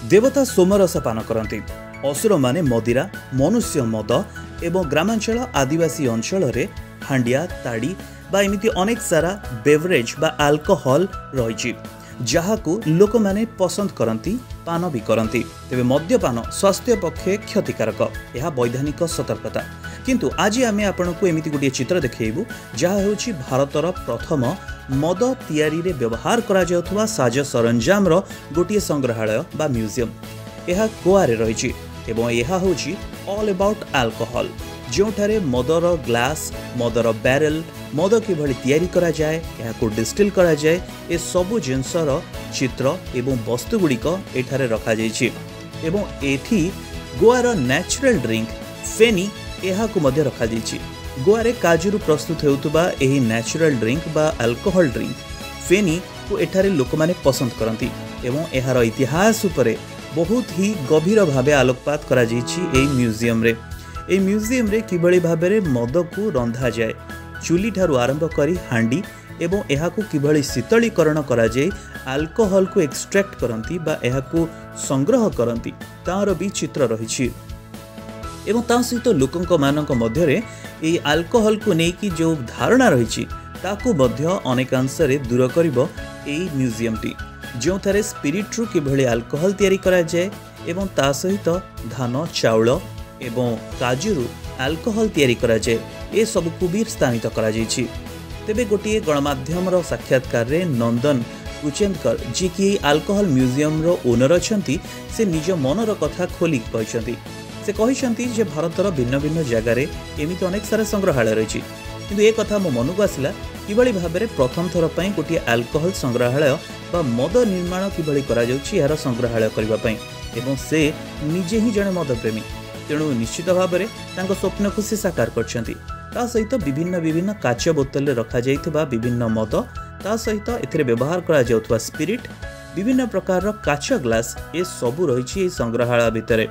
देवता सोमरस पान करती असुर माने मदिरा मनुष्य मद एवं ग्रामांचल आदिवासी अंचल हांडिया ताड़ी बा एमिति अनेक सारा बेवरेज बा अल्कोहल रही जहाकू लोक माने पसंद करती पान भी करती तेबे मद्यपान स्वास्थ्य पक्षे क्षतिकारक यह वैधानिक सतर्कता किंतु आज आमे आपनकू एमिति गोटे चित्र देखैबू जहा हेउछि भारतर प्रथम मद तैयारी रे व्यवहार करा जाउथुवा साज सरंजाम रो गोटे संग्रहालय बा म्यूजियम यह गोवा रे रही एवं यह होछि ऑल अबाउट अल्कोहल जोठारे मदर ग्लास मदर बैरेल मद किभଳି तैयारी करा जाए यहाको डिस्टिल करा जाए ए सबु जिनसर चित्र एवं वस्तु गुड़िक एठारे रखा जाइछि एवं एथि गोवार नेचुरल ड्रिंक फेनी यहाको मध्य रखा जाइछि गोवा रे काजुरु प्रस्तुत हेउतबा एही नेचुरल ड्रिंक बा अल्कोहल ड्रिंक फेनी को एठारे लोक माने पसंद करंती एवं एहार इतिहास उपरे बहुत ही गभीर भावे आलोकपात करा जाइछि एही म्यूजियम रे। ए म्यूजियम रे किभଳି भाबरे मद को रंधा जाए चूली ठारू आरंभ करी हांडी एवं एहाकू किभଳି शीतलीकरण करा जाए अल्कोहल को एक्सट्रैक्ट करंती बा एहाकू संग्रह करंती तार भी चित्र रही एवं ता सहित लोकंक मानक मध्यरे ए अल्कोहल को नेकी जो धारणा रही ताकू मध्य अनेकांश रे दूर करिवो ए म्यूजियम टी जो थारे स्पिरिट रु किभଳି अल्कोहल तैयारी करा जाए एवं ता सहित धान चाउल एवं काजुरु अल्कोहल तैयारी करा जाए ए सब को भी स्थानित करा जाइछि। तेबे गोटे गणमाध्यम रो साक्षात्कार रे नंदन कुचेंदकर जी कि अल्कोहल म्यूजियम रो ओनर अछंती से निज मनर कथा खोली कहछंती से कहछंती जे भारतर भिन्न भिन्न जगह रे एमिति अनेक सारा संग्रहालय रही किंतु ए कथा मो मन को आसिला किभଳି भाबरे प्रथम थर पई गोटे अल्कोहल संग्रहालय बा मद निर्माण किभଳି करा जाउछि यार संग्रहालय करबा पई एवं से निजे ही जने मद प्रेमी तेणु निश्चित भाव में स्वप्न को से साकार करछंती ता सहित विभिन्न विभिन्न काच बोतल रखा जाइथिबा विभिन्न मद ता सहित एथिरे व्यवहार करा जाउथबा स्पिरिट विभिन्न प्रकार रो काच ग्लास ए सबु रहिछि ए संग्रहालय भितरे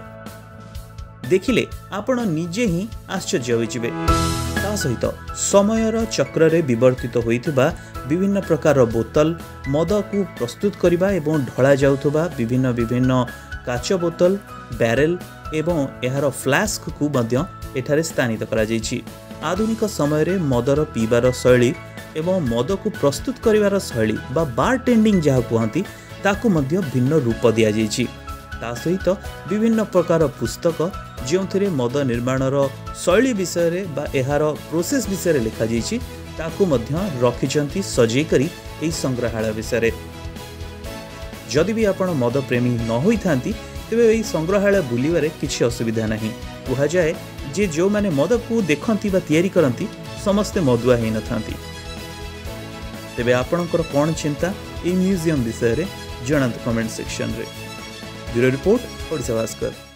देखिले आपण निजे ही आश्चर्य होइजिबे। ता सहित समयर चक्र रे विवर्तित होइथिबा विभिन्न प्रकार रो बोतल मद को प्रस्तुत करिबा एवं ढळा जाउथबा विभिन्न विभिन्न काच बोतल बैरेल एवं यार फ्लास्क को मध्य एठारे स्थानित करा जाइछि। आधुनिक समय रे मदर पीबार शैली एवं मद को प्रस्तुत करिवार शैली बा बार टेंडिंग जहा कहती ताकू मध्य भिन्न रूप दिया जाइछि। ता सहित विभिन्न प्रकार पुस्तक जोंथिरे मद निर्माणर शैली विषय रे बा एहार प्रोसेस विषय रे लिखा जाइछि ताकू मध्य रखिचंती सजै करी एही संग्रहालय विषय रे। जदि भी आपण मद प्रेमी न होई थांती तेबे एही संग्रहालय बुलिबारे किछि असुविधा नहीं कहा जाए जे जो माने मद को देखंती बा तैयारी करंती समस्ते मदुआ हेई न थांती। तेबे आपणकर कोन चिंता ए म्यूजियम विषय रे जणांत कमेंट सेक्शन रे। Bureau report Odisha Bhaskar.